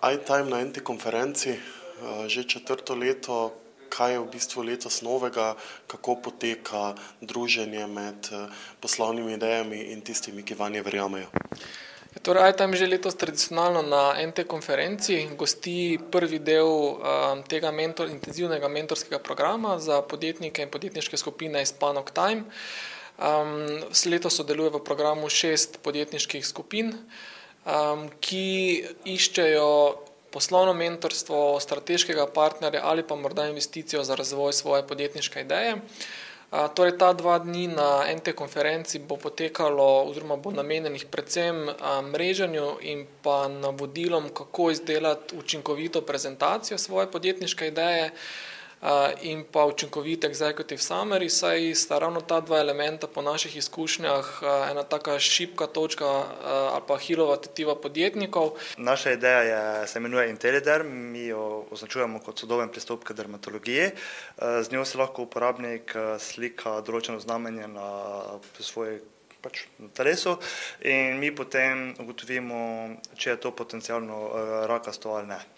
iTime na eni konferenci, že 4. leto. Kaj je v bistvu letos novega, kako poteka druženje med poslovnimi idejami in tistimi, ki vanje verjamejo? Torej, iTime že letos tradicionalno na eni konferenci gosti prvi del tega intenzivnega mentorskega programa za podjetnike in podjetniške skupine iz Panok Time. Letos sodeluje v programu 6 podjetniških skupin, ki iščejo poslovno mentorstvo, strateškega partnerja ali pa morda investicijo za razvoj svoje podjetniške ideje. Torej, ta 2 dni na eni konferenci bo potekalo oziroma bo namenjenih predvsem mreženju in pa navodilom, kako izdelati učinkovito prezentacijo svoje podjetniške ideje in pa učinkovit executive summary, saj sta ravno ta 2 elementa po naših izkušnjah ena taka šibka točka ali pa Achillova tetiva podjetnikov. Naša ideja se imenuje IntelliDerm, mi jo označujemo kot sodoben pristop k dermatologiji. Z njo se lahko uporabnik slika določeno znamenje na svojem telesu in mi potem ugotovimo, če je to potencialno rakasto ali ne.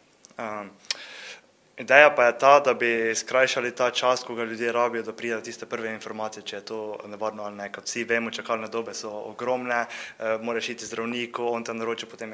Ideja pa je ta, da bi skrajšali ta čas, ko ga ljudje rabijo, da pridejo tiste prve informacije, če je to nevarno ali ne. Kot vsi vemo, čakalne dobe so ogromne, moraš iti zdravniku, on te naroči potem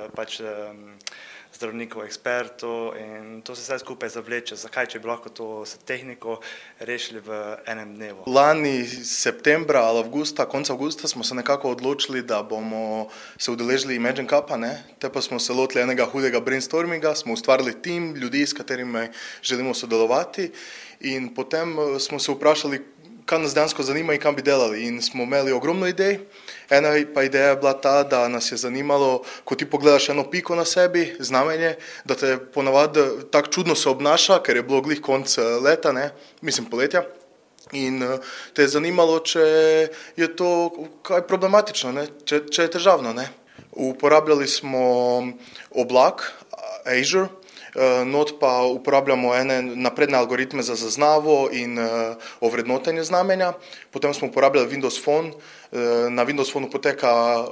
zdravnikov ekspertov in to se vse skupaj zavleče. Zakaj, če bi lahko to s tehniko rešili v enem dnevu? Lani septembra ali konec avgusta smo se nekako odločili, da bomo se udeležili Imagine Cupa, te pa smo se lotili enega hudega brainstorminga, smo ustvarili tim ljudi, s katerimi želimo sodelovati in potem smo se vprašali, kaj nas dejansko zanima in kam bi delali in smo imeli ogromno idej. Ena pa ideja je bila ta, da nas je zanimalo, ko ti pogledaš eno piko na sebi, znamenje, da te ponavadi tako čudno se obnaša, ker je bilo glih konec leta, poletja. In te je zanimalo, če je to kaj problematično, če je težavno. Uporabljali smo oblak, Azure, not pa uporabljamo ene napredne algoritme za zaznavo in ovrednotenje znamenja. Potem smo uporabljali Windows Phone. Na Windows Phoneu poteka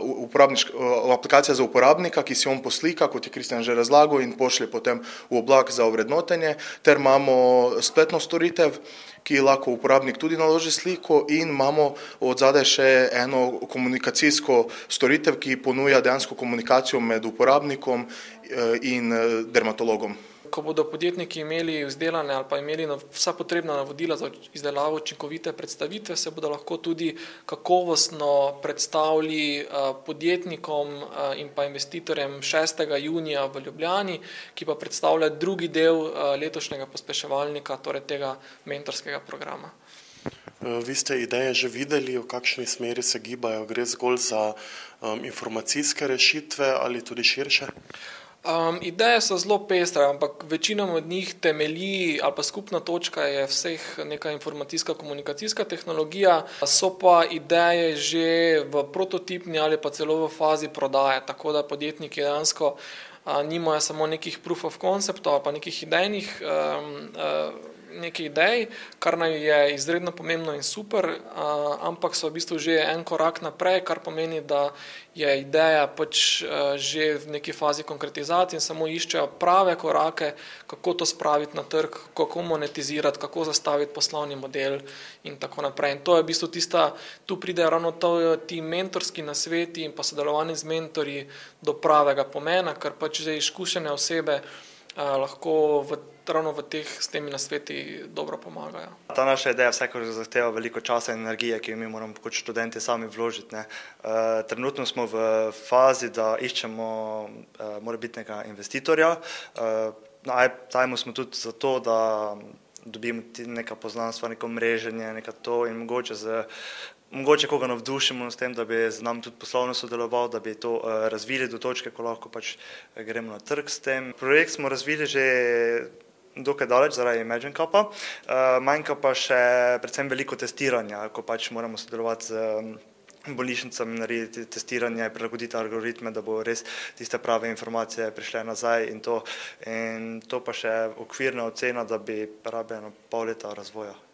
aplikacija za uporabnika, ki si on poslika, kot je Kristjan že razlagal, in pošlje potem v oblak za ovrednotenje. Ter imamo spletno storitev, ki lahko uporabnik tudi naloži sliko, in imamo odzadaj še eno komunikacijsko storitev, ki ponuja dejansko komunikacijo med uporabnikom in dermatologom. Ko bodo podjetniki imeli izdelane ali pa imeli vsa potrebna navodila za izdelavo učinkovite predstavitve, se bodo lahko tudi kakovostno predstavili podjetnikom in pa investitorjem 6. junija v Ljubljani, ki pa predstavlja drugi del letošnjega pospeševalnika, torej tega mentorskega programa. Vi ste ideje že videli, v kakšni smeri se gibajo? Gre zgolj za informacijske rešitve ali tudi širše? Ideje so zelo pestre, ampak večina od njih temelji ali pa skupna točka je vseh neka informacijska komunikacijska tehnologija, so pa ideje že v prototipni ali pa celo v fazi prodaje, tako da podjetniki dejansko nimajo samo nekih proof of conceptov ali pa nekih idej, kar naj je izredno pomembno in super, ampak so v bistvu že en korak naprej, kar pomeni, da je ideja že v neki fazi konkretizacije in samo iščejo prave korake, kako to spraviti na trg, kako monetizirati, kako zastaviti poslovni model in tako naprej. In to je v bistvu tu pridejo ravno ti mentorski nasveti in pa sodelovanje z mentorji do pravega pomena, ker že izkušene osebe lahko ravno s temi nasveti dobro pomagajo. Ta naša ideja vsekakor zahteva veliko časa in energije, ki jo mi moramo kot študenti sami vložiti. Trenutno smo v fazi, da iščemo morebitnega investitorja. Na iTimeu smo tudi zato, da dobimo neka poznanstva, neko mreženje, in mogoče koga navdušimo s tem, da bi z nami tudi poslovno sodeloval, da bi to razvili do točke, ko lahko gremo na trg s tem. Projekt smo razvili že dokaj daleč zaradi Imagine Cupa, manjka pa še predvsem veliko testiranja, ko moramo sodelovati z bolnišnicami, narediti testiranje, prilagoditi algoritme, da bo res tiste prave informacije prišle nazaj in to pa še okvirna ocena, da bi rabljeno pol leta razvoja.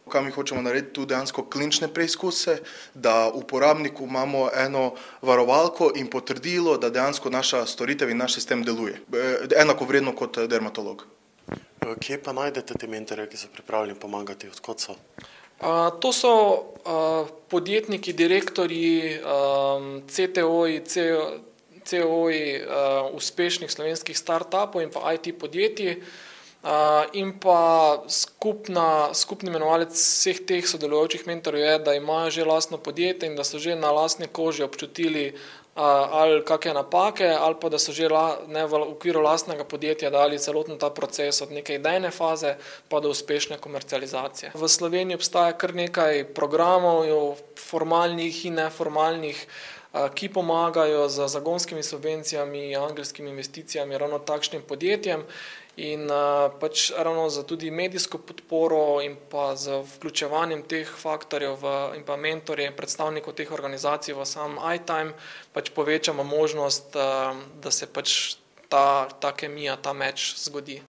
Kaj mi hočemo narediti, tu dejansko klinične preizkuse, da uporabniku imamo eno varovalko in potrdilo, da dejansko naša storitev in naš sistem deluje. Enako vredno kot dermatolog. Kje pa najdete te mentorje, ki so pripravljeni pomagati? Odkot so? To so podjetniki, direktorji, CTO-ji, CEO-ji uspešnih slovenskih startupov in pa IT podjetij in pa skupni imenovalec vseh teh sodelujočih mentorjev je, da imajo že lastno podjetje in da so že na lastni koži občutili ali kakšne napake, ali pa da so že v okviru lastnega podjetja dali celoten ta proces od neke idejne faze pa do uspešne komercializacije. V Sloveniji obstaja kar nekaj programov, formalnih in neformalnih, ki pomagajo z zagonskimi subvencijami, angelskimi investicijami ravno takšnim podjetjem in pač ravno za tudi medijsko podporo in pa z vključevanjem teh faktorjev in pa mentorje in predstavnikov teh organizacij v sam iTime pač povečamo možnost, da se pač ta kemija, ta meč zgodi.